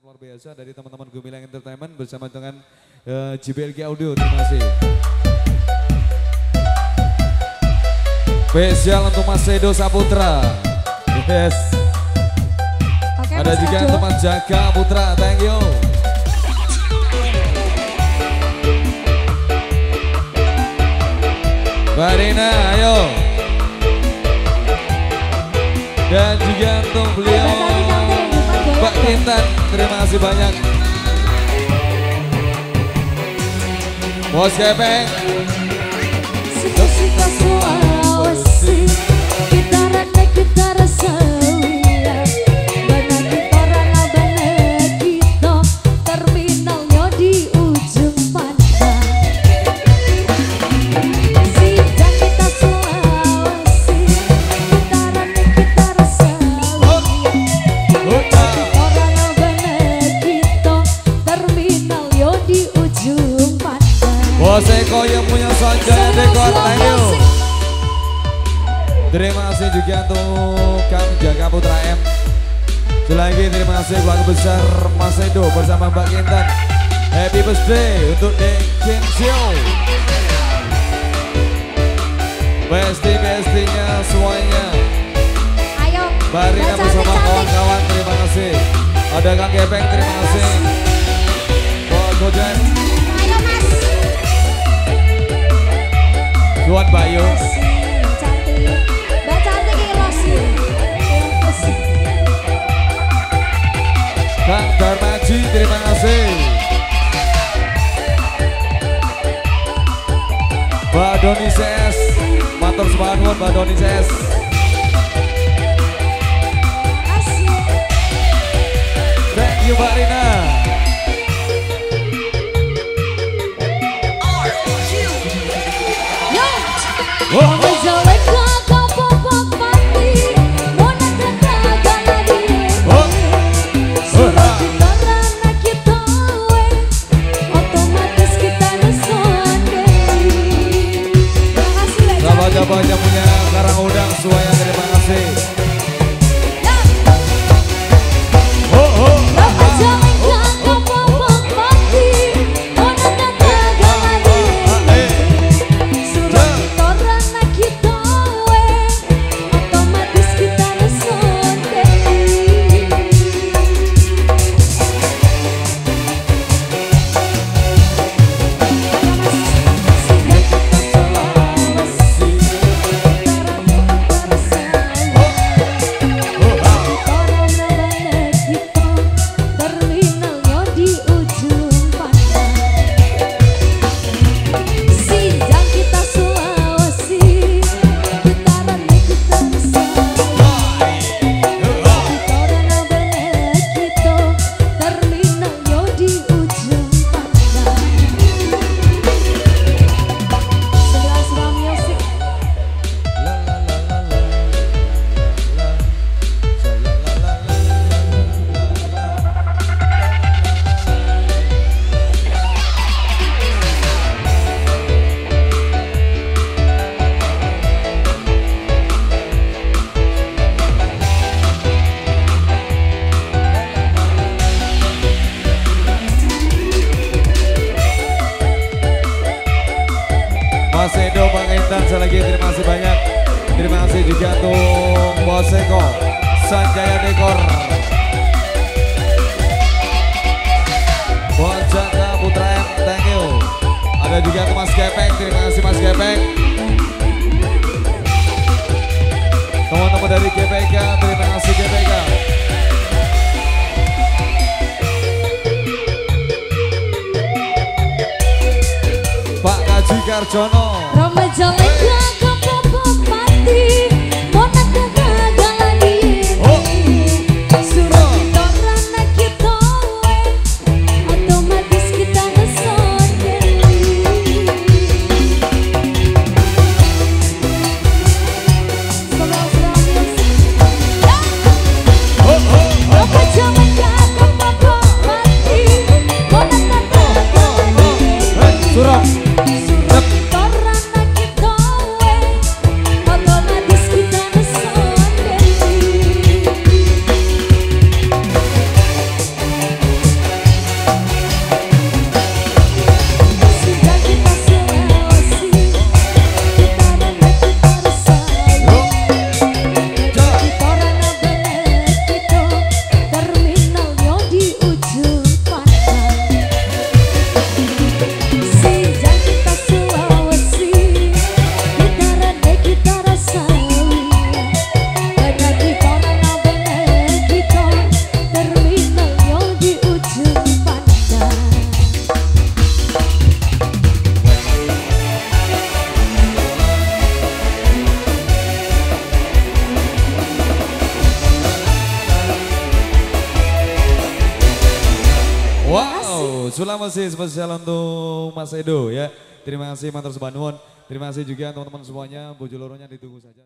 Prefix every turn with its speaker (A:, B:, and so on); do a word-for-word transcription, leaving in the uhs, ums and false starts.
A: luar biasa dari teman-teman Gumilang Entertainment bersama dengan uh, J B L G Audio. Terima kasih. Spesial untuk Mas Edo Saputra. Yes.
B: Oke,
A: ada
B: Mas
A: juga
B: Edo.
A: teman Jaga Putra. Thank you. Mbak Rina, ayo. Dan juga untuk beliau Mbak Kintan, terima kasih banyak. Bos Gepeng.
B: Suka-suka Sulawesi, kita rana kita rasa wia. Bana kita rana bana kita, terminalnya di ujung pandang. Sejak kita Sulawesi, kita rana kita rasa wia. Bana kita rana bana kita, terminalnya di ujung pandang.
A: Bos Eko yang punya Sanjaya Dekor, thank you. Terima kasih juga untuk Kang Jaga Putra M. Selagi terima kasih keluarga besar Mas Edo bersama Mbak Kintan. Happy birthday untuk Deng Kinsio. Besti-bestinya semuanya.
B: Ayo,
A: Mbak Rina
B: yang
A: bersama
B: cantik-cantik.
A: kawan-kawan, terima kasih. Ada Kang Gepeng, terima kasih. Bos Gojek,
B: Ayo Mas.
A: Tuan Bayu.
B: Cantik. Mbak cantik iki Rosi.
A: Kang Darmaji, terima kasih. Mbak Doni C S, matur sembah nuwun Mbak Doni C S. Thank you Mbak Rina.
B: Yo.
A: Oh, oh. Oh. Sahabat-sahabat punya karang udang semuanya, terima kasih. Oh, oh. Mas Edo, Bang Intan, sekali lagi terima kasih banyak. Terima kasih juga untuk Bos Eko, Sanjaya Dekor, Bos Jaga Putra M, thank you. Ada juga untuk Mas Gepeng, terima kasih Mas Gepeng. Teman-teman dari G P K, terima kasih G P K. Pak Kaji Karjono.
B: Surat
A: Sulawesi spesial untuk Mas Edo ya. Terima kasih Mantor Sebanuon. Terima kasih juga teman-teman semuanya. Bojoloronya ditunggu saja.